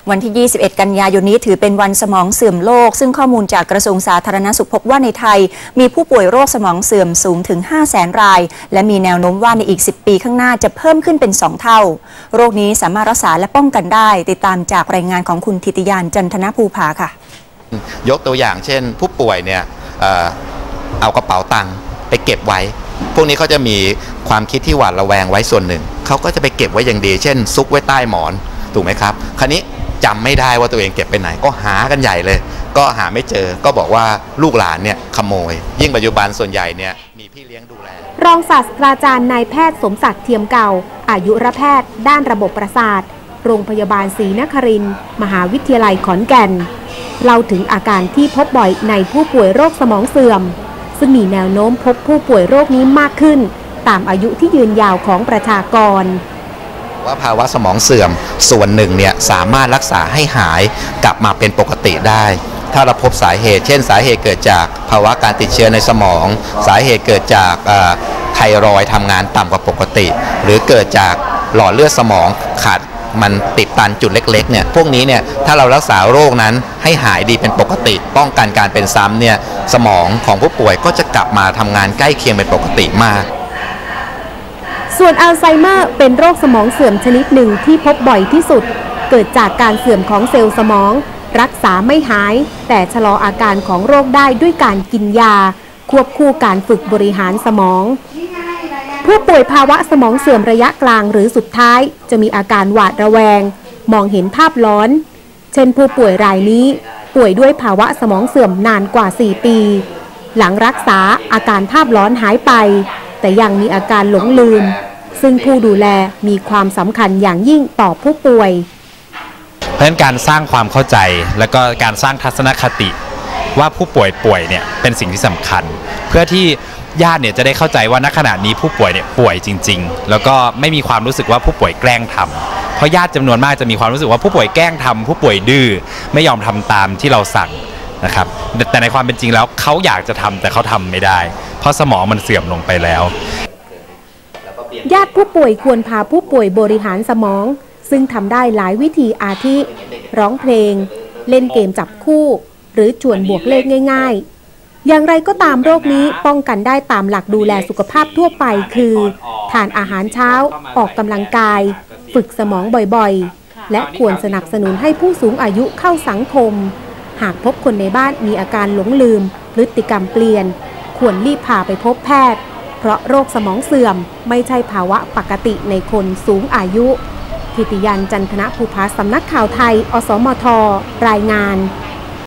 วันที่ 21 กันยายนนี้ถือเป็นวันสมองเสื่อมโลกซึ่งข้อมูลจากกระทรวงสาธารณสุขพบว่าในไทยมีผู้ป่วยโรคสมองเสื่อมสูงถึง 500,000 รายและมีแนวโน้มว่าในอีก 10 ปีข้างหน้าจะเพิ่มขึ้นเป็น 2 เท่าโรคนี้สามารถรักษาและป้องกันได้ติดตามจากรายงานของคุณธิติยานจันทนภูภาค่ะยกตัวอย่างเช่นผู้ป่วยเนี่ยเอากระเป๋าตังค์ไปเก็บไว้พวกนี้เขาจะมีความคิดที่หวาดระแวงไว้ส่วนหนึ่งเขาก็จะไปเก็บไว้อย่างดีเช่นซุกไว้ใต้หมอนถูกไหมครับคราวนี้จำไม่ได้ว่าตัวเองเก็บไปไหนก็หากันใหญ่เลยก็หาไม่เจอก็บอกว่าลูกหลานเนี่ยขโมยยิ่งปัจจุบันส่วนใหญ่เนี่ยมีพี่เลี้ยงดูแลรองศาสตราจารย์นายแพทย์สมศักดิ์เทียมเก่าอายุรแพทย์ด้านระบบประสาทโรงพยาบาลศรีนครินทร์มหาวิทยาลัยขอนแก่นเล่าถึงอาการที่พบบ่อยในผู้ป่วยโรคสมองเสื่อมซึ่งมีแนวโน้มพบผู้ป่วยโรคนี้มากขึ้นตามอายุที่ยืนยาวของประชากรว่าภาวะสมองเสื่อมส่วนหนึ่งเนี่ยสามารถรักษาให้หายกลับมาเป็นปกติได้ถ้าเราพบสาเหตุเช่นสาเหตุเกิดจากภาวะการติดเชื้อในสมองสาเหตุเกิดจากไทรอยด์ทำงานต่ำกว่าปกติหรือเกิดจากหลอดเลือดสมองขาดมันติดตันจุดเล็กๆเนี่ยพวกนี้เนี่ยถ้าเรารักษาโรคนั้นให้หายดีเป็นปกติป้องกันการเป็นซ้ำเนี่ยสมองของผู้ป่วยก็จะกลับมาทำงานใกล้เคียงเป็นปกติมากส่วนอัลไซเมอร์เป็นโรคสมองเสื่อมชนิดหนึ่งที่พบบ่อยที่สุดเกิดจากการเสื่อมของเซลล์สมองรักษาไม่หายแต่ชะลออาการของโรคได้ด้วยการกินยาควบคู่การฝึกบริหารสมองผู้ป่วยภาวะสมองเสื่อมระยะกลางหรือสุดท้ายจะมีอาการหวาดระแวงมองเห็นภาพหลอนเช่นผู้ป่วยรายนี้ป่วยด้วยภาวะสมองเสื่อมนานกว่า4 ปีหลังรักษาอาการภาพหลอนหายไปแต่ยังมีอาการหลงลืมซึ่งผู้ดูแลมีความสำคัญอย่างยิ่งต่อผู้ป่วยเพราะฉะนั้นการสร้างความเข้าใจและก็การสร้างทัศนคติว่าผู้ป่วยเนี่ยเป็นสิ่งที่สำคัญเพื่อที่ญาติเนี่ยจะได้เข้าใจว่าณขณะนี้ผู้ป่วยเนี่ยป่วยจริงๆแล้วก็ไม่มีความรู้สึกว่าผู้ป่วยแกล้งทำเพราะญาติจำนวนมากจะมีความรู้สึกว่าผู้ป่วยแกล้งทำผู้ป่วยดื้อไม่ยอมทำตามที่เราสั่งนะครับแต่ในความเป็นจริงแล้วเขาอยากจะทำแต่เขาทำไม่ได้เพราะสมองมันเสื่อมลงไปแล้วญาติผู้ป่วยควรพาผู้ป่วยบริหารสมองซึ่งทำได้หลายวิธีอาทิร้องเพลงเล่นเกมจับคู่หรือชวนบวกเลขง่ายๆอย่างไรก็ตามโรคนี้ป้องกันได้ตามหลักดูแลสุขภาพทั่วไปคือทานอาหารเช้าออกกำลังกายฝึกสมองบ่อยๆและควรสนับสนุนให้ผู้สูงอายุเข้าสังคมหากพบคนในบ้านมีอาการหลงลืมพฤติกรรมเปลี่ยนควรรีบพาไปพบแพทย์เพราะโรคสมองเสื่อมไม่ใช่ภาวะปกติในคนสูงอายุธิติยานจันทนภูภาสำนักข่าวไทยอสมทรายงาน